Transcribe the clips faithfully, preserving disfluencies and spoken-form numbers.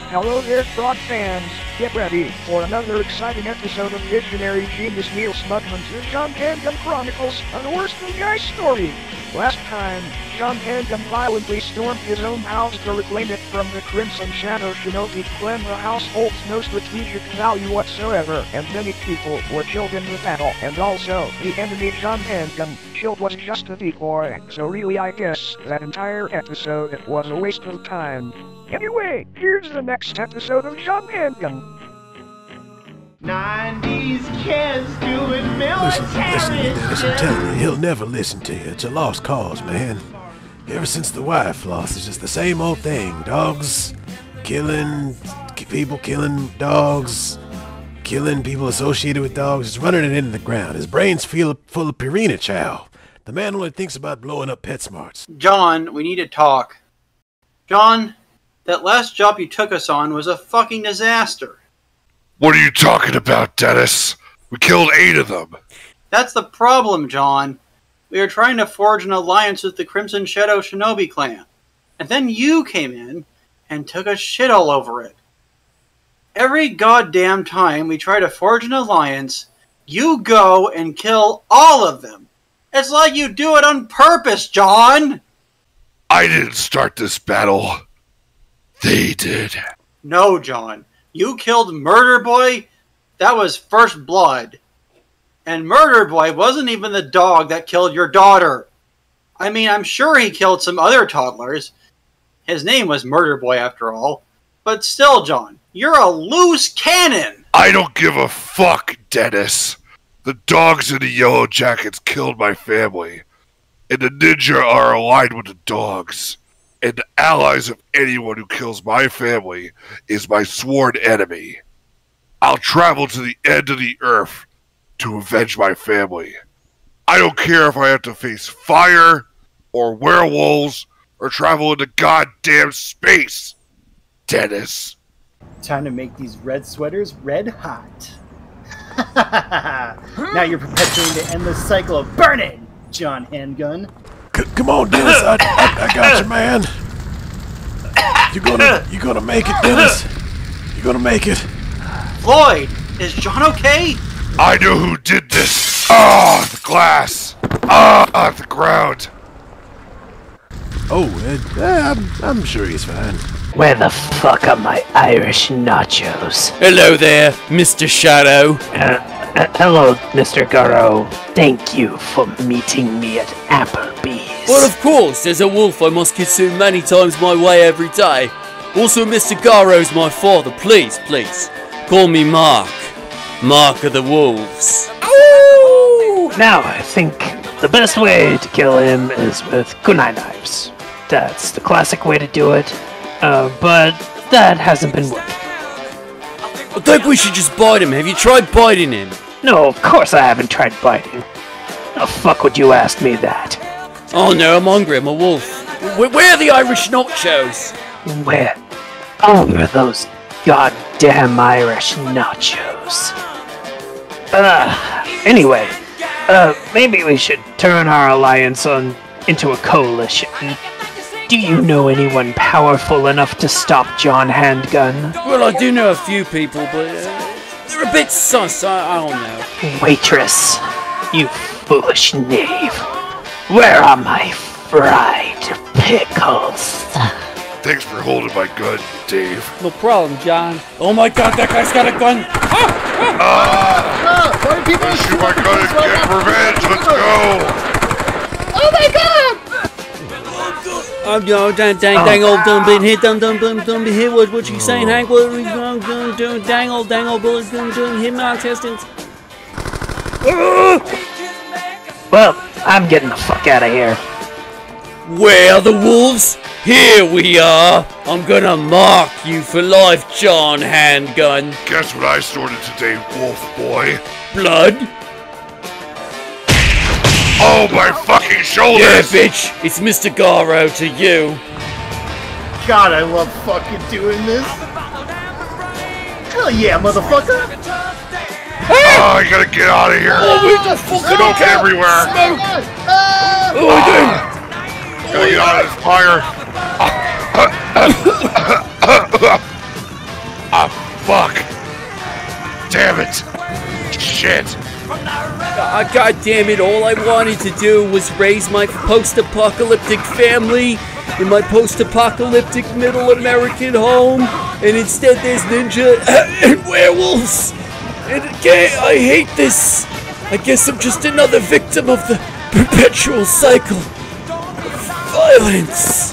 Hello there, Frog fans. Get ready for another exciting episode of Visionary Genius Neil Smudhunter John Handgun Chronicles, an Orson Guy story. Last time, John Handgun violently stormed his own house to reclaim it from the Crimson Shadow Shinobi clan. The house holds no strategic value whatsoever, and many people were killed in the battle. And also, the enemy John Handgun killed was just a decoy, so really I guess that entire episode was a waste of time. Anyway, here's the next episode of John Handgun. nineties kids doing military Listen, listen, Dennis, I'm telling you, he'll never listen to you. It's a lost cause, man. Ever since the wife lost, it's just the same old thing. Dogs killing, people killing dogs, killing people associated with dogs, just running it into the ground. His brain's full full of Purina chow. The man only thinks about blowing up PetSmarts. John, we need to talk. John, that last job you took us on was a fucking disaster. What are you talking about, Dennis? We killed eight of them. That's the problem, John. We were trying to forge an alliance with the Crimson Shadow Shinobi clan. And then you came in and took a shit all over it. Every goddamn time we try to forge an alliance, you go and kill all of them. It's like you do it on purpose, John! I didn't start this battle. They did. No, John. You killed Murder Boy? That was first blood. And Murder Boy wasn't even the dog that killed your daughter. I mean, I'm sure he killed some other toddlers. His name was Murder Boy after all. But still, John, you're a loose cannon! I don't give a fuck, Dennis. The dogs and the Yellow Jackets killed my family. And the ninja are aligned with the dogs. And the allies of anyone who kills my family is my sworn enemy. I'll travel to the end of the earth to avenge my family. I don't care if I have to face fire, or werewolves, or travel into goddamn space, Dennis. Time to make these red sweaters red hot. Now you're perpetuating the endless cycle of burning, John Handgun. C come on, Dennis, I, I, I got you, man. You gonna, you gonna make it, Dennis? You gonna make it? Floyd, is John okay? I know who did this. Ah, the glass. Ah, the ground. Oh, uh, uh, I'm, I'm sure he's fine. Where the fuck are my Irish nachos? Hello there, Mister Shadow. Uh, uh, hello, Mister Garrow. Thank you for meeting me at Applebee's. Well, of course, as a wolf I must consume many times my way every day. Also, Mister Garrow's my father. Please, please, call me Mark. Mark of the Wolves. Ow! Now, I think the best way to kill him is with kunai knives. That's the classic way to do it. Uh, but that hasn't been working. I think we should just bite him. Have you tried biting him? No, of course I haven't tried biting. The fuck would you ask me that? Oh no, I'm hungry. I'm a wolf. Where, where are the Irish nachos? Where? Oh, are those goddamn Irish nachos. Uh, anyway, uh, maybe we should turn our alliance on into a coalition. Do you know anyone powerful enough to stop John Handgun? Well, I do know a few people, but uh, they're a bit sus. I, I don't know. Waitress, you foolish knave. Where are my fried pickles? Thanks for holding my gun, Dave. No problem, John. Oh my god, that guy's got a gun! Ah! Ah! Ah! Why are people Let's shoot my gun and get revenge. Let's go. Oh my god! I'm yo, dang, dang, dang, old done been hit, done, done, done, done, be hit. What, what you saying, Hank? What are we going to do? Dang, old, dang, old bullets, done, done, hit my intestines. Well, I'm getting the fuck out of here. Where are the wolves? Here we are. I'm gonna mark you for life, John Handgun. Guess what I snorted today, wolf boy? Blood? Oh, my fucking shoulders! Yeah, bitch. It's Mister Garrow to you. God, I love fucking doing this. Hell yeah, motherfucker! Oh, I gotta get out of here. Oh, we just fucking Smoke everywhere. Smoke. Ah! What are we doing? Gotta get out of this fire. shit. Uh, God damn it, all I wanted to do was raise my post-apocalyptic family in my post-apocalyptic middle American home, and instead there's ninja and werewolves. And again, I hate this. I guess I'm just another victim of the perpetual cycle of violence.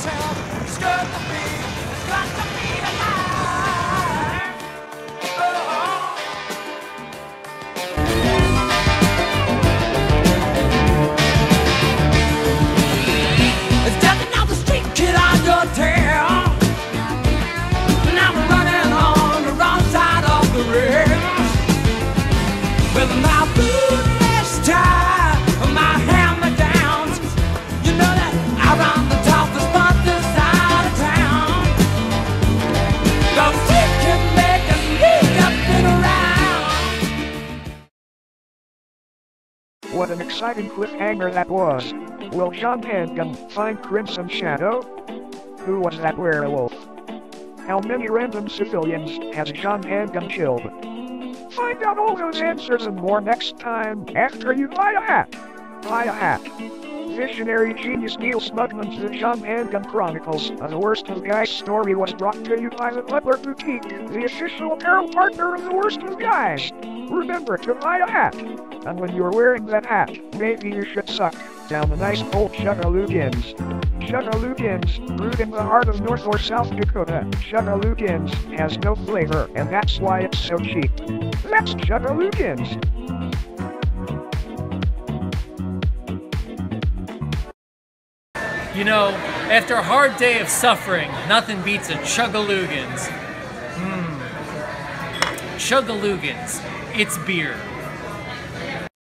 What an exciting cliffhanger that was. Will John Handgun find Crimson Shadow? Who was that werewolf? How many random civilians has John Handgun killed? Find out all those answers and more next time after you buy a hat. Buy a hat. Visionary genius Neil Smugman's The John Handgun Chronicles, a The Worst of Guys story was brought to you by the Butler Boutique, the official apparel partner of The Worst of Guys. Remember to buy a hat. And when you're wearing that hat, maybe you should suck down a nice old Chuggalugins. Chuggalugins, brewed in the heart of North or South Dakota, Chuggalugins has no flavor, and that's why it's so cheap. That's Chuggalugins. You know, after a hard day of suffering, nothing beats a Chuggalugins. Mmm. Chuggalugins. It's beer.